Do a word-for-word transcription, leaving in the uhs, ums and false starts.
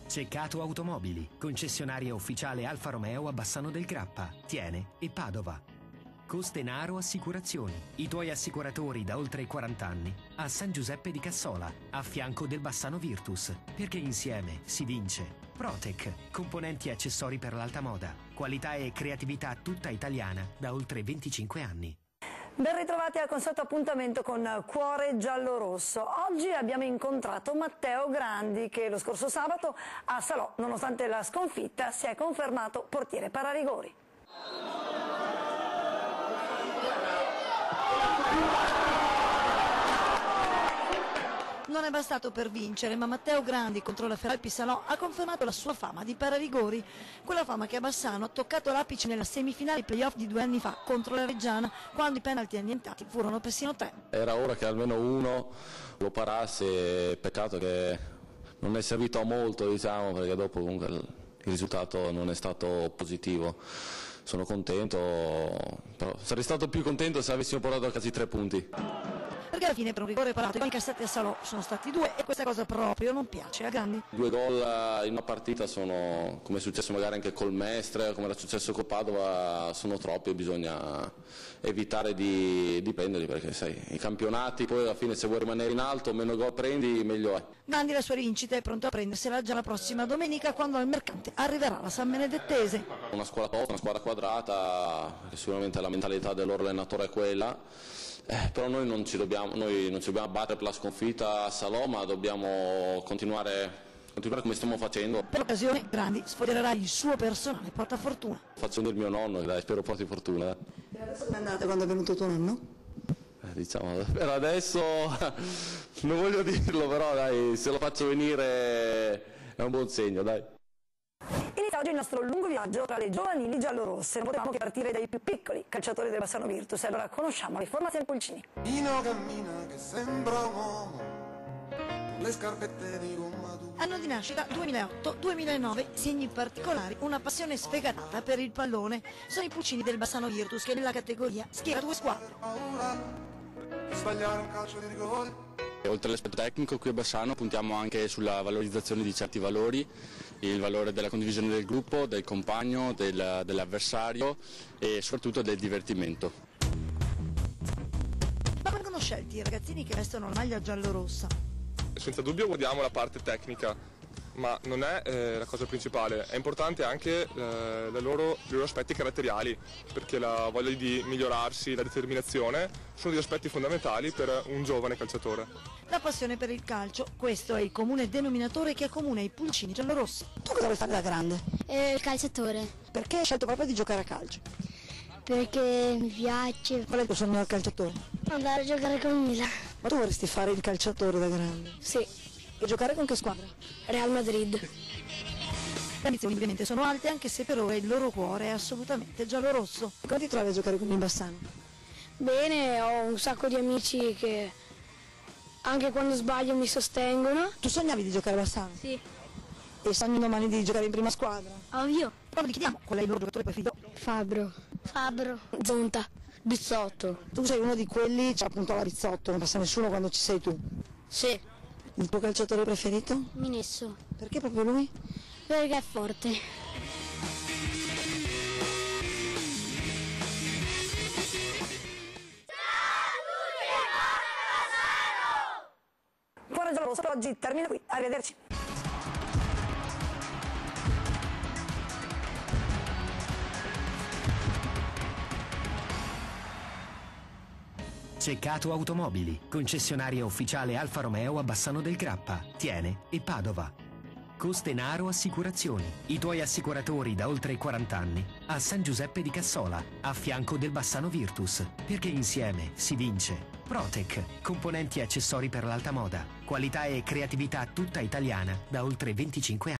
Ceccato Automobili, concessionaria ufficiale Alfa Romeo a Bassano del Grappa, Thiene e Padova. Costenaro Assicurazioni, i tuoi assicuratori da oltre quaranta anni a San Giuseppe di Cassola, a fianco del Bassano Virtus, perché insieme si vince. Protec, componenti e accessori per l'alta moda, qualità e creatività tutta italiana da oltre venticinque anni. Ben ritrovati al consueto appuntamento con Cuore Giallorosso. Oggi abbiamo incontrato Matteo Grandi che lo scorso sabato a Salò, nonostante la sconfitta, si è confermato portiere pararigori. Non è bastato per vincere, ma Matteo Grandi contro la Feralpi Salò ha confermato la sua fama di pararigori, quella fama che a Bassano ha toccato l'apice nella semifinale playoff di due anni fa contro la Reggiana, quando i penalti annientati furono persino tre. Era ora che almeno uno lo parasse, peccato che non è servito a molto, diciamo, perché dopo comunque il risultato non è stato positivo. Sono contento, però sarei stato più contento se avessimo portato a casa tre punti. Perché alla fine per un rigore parato i gol incassati a Salò sono stati due e questa cosa proprio non piace a Grandi. Due gol in una partita sono, come è successo magari anche col Mestre, come era successo con Padova, sono troppi e bisogna evitare di, di prenderli, perché sai, i campionati poi alla fine se vuoi rimanere in alto meno gol prendi meglio è. Grandi la sua rivincita è pronto a prendersela già la prossima domenica quando al Mercante arriverà la San Benedettese. Una squadra tosta, una squadra quadrata, che sicuramente la mentalità del loro allenatore è quella. Eh, però noi non ci dobbiamo, noi non ci dobbiamo abbattere per la sconfitta a Salò, ma dobbiamo continuare, continuare come stiamo facendo. Per l'occasione Grandi sfodererà il suo personale portafortuna. Faccio del mio nonno, dai, spero porti fortuna. E adesso come è andata quando è venuto tuo nonno? Eh, diciamo, per adesso non voglio dirlo, però dai, se lo faccio venire è un buon segno, dai. Inizia oggi il nostro lungo viaggio tra le giovanili giallorosse. Non potevamo che partire dai più piccoli calciatori del Bassano Virtus. Allora conosciamo le formazioni Pulcini. Cammina, cammina, che sembra un uomo, con le scarpette di gomma dura. Anno di nascita duemilaotto duemilanove, segni particolari, una passione sfegatata per il pallone. Sono i Pulcini del Bassano Virtus che nella categoria schiera due squadre. Paura di sbagliare un calcio di rigore. Oltre all'aspetto tecnico, qui a Bassano puntiamo anche sulla valorizzazione di certi valori, il valore della condivisione del gruppo, del compagno, del, dell'avversario e soprattutto del divertimento. Ma vengono scelti i ragazzini che vestono la maglia giallorossa? Senza dubbio guardiamo la parte tecnica, ma non è eh, la cosa principale, è importante anche eh, la loro, i loro aspetti caratteriali, perché la voglia di migliorarsi, la determinazione sono degli aspetti fondamentali per un giovane calciatore. La passione per il calcio, questo è il comune denominatore che accomuna i Pulcini giallorossi. Tu cosa vuoi fare da grande? Eh, il calciatore. Perché hai scelto proprio di giocare a calcio? Perché mi piace. Qual è il tuo sogno da calciatore? Andare a giocare con Milan. Ma tu vorresti fare il calciatore da grande? Sì. E giocare con che squadra? Real Madrid. Le ambizioni ovviamente sono alte, anche se per ora il loro cuore è assolutamente giallorosso. Come ti trovi a giocare con il Bassano? Bene, ho un sacco di amici che anche quando sbaglio mi sostengono. Tu sognavi di giocare a Bassano? Sì. E sogni domani di giocare in prima squadra? Ovvio. Però ti chiediamo qual è il loro giocatore preferito? Fabro. Fabro. Zonta. Bizzotto. Tu sei uno di quelli, c'è appunto la Rizzotto, non passa nessuno quando ci sei tu. Sì. Il tuo calciatore preferito? Minesso. Perché proprio lui? Perché è forte. Cuore Giallorosso per oggi termina qui, arrivederci. Ceccato Automobili, concessionaria ufficiale Alfa Romeo a Bassano del Grappa, Thiene e Padova. Costenaro Assicurazioni, i tuoi assicuratori da oltre quaranta anni a San Giuseppe di Cassola, a fianco del Bassano Virtus, perché insieme si vince. Protec, componenti e accessori per l'alta moda, qualità e creatività tutta italiana da oltre venticinque anni.